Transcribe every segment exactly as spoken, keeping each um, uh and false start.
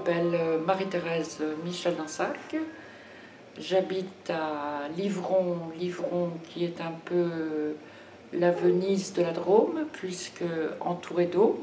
m'appelle Marie-Thérèse Michel-Dansac. J'habite à Livron, Livron qui est un peu la Venise de la Drôme, puisque entourée d'eau.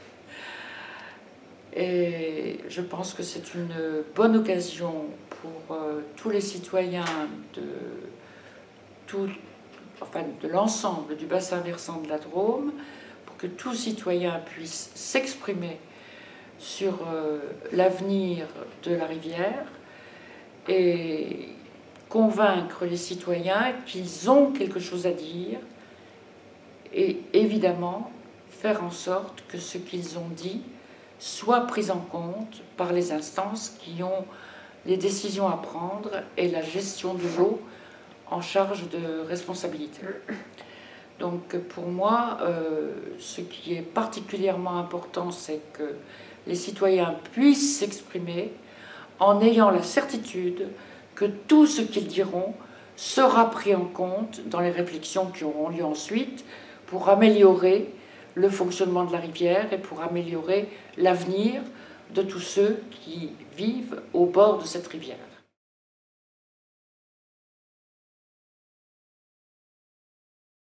Et je pense que c'est une bonne occasion pour euh, tous les citoyens de, tout, enfin, de l'ensemble du bassin versant de la Drôme, pour que tout citoyen puisse s'exprimer sur euh, l'avenir de la rivière et convaincre les citoyens qu'ils ont quelque chose à dire et évidemment faire en sorte que ce qu'ils ont dit soit pris en compte par les instances qui ont les décisions à prendre et la gestion de l'eau en charge de responsabilité. Donc pour moi, euh, ce qui est particulièrement important, c'est que les citoyens puissent s'exprimer en ayant la certitude que tout ce qu'ils diront sera pris en compte dans les réflexions qui auront lieu ensuite pour améliorer le fonctionnement de la rivière et pour améliorer l'avenir de tous ceux qui vivent au bord de cette rivière.